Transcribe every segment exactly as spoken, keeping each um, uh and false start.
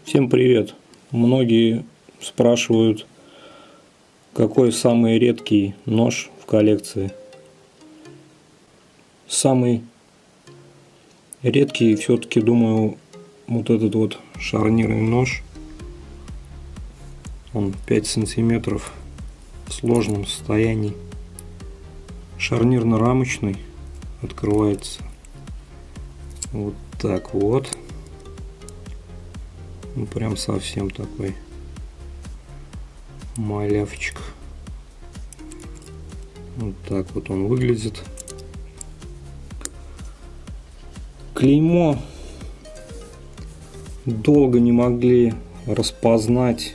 Всем привет! Многие спрашивают, какой самый редкий нож в коллекции. Самый редкий, все-таки, думаю, вот этот вот шарнирный нож. Он пять сантиметров в сложном состоянии. Шарнирно-рамочный, открывается вот так вот. Ну, прям совсем такой малявчик. Вот так вот он выглядит. Клеймо долго не могли распознать.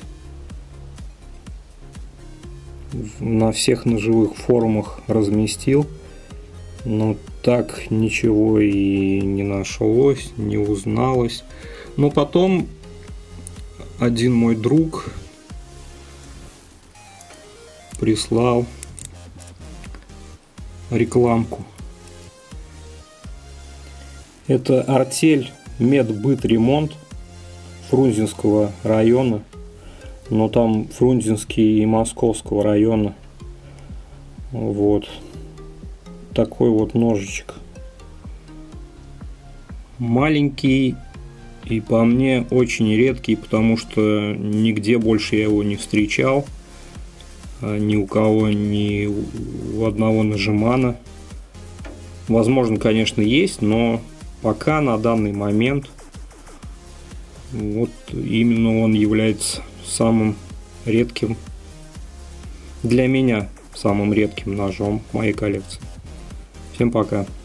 На всех ножевых форумах разместил, но так ничего и не нашлось, не узналось. Но потом один мой друг прислал рекламку. Это артель Медбытремонт Фрунзенского района, но там Фрунзенский и Московского района. Вот такой вот ножичек, маленький и по мне очень редкий, потому что нигде больше я его не встречал, ни у кого, ни у одного ножемана. Возможно, конечно, есть, но пока на данный момент вот именно он является самым редким для меня, самым редким ножом в моей коллекции. Всем пока.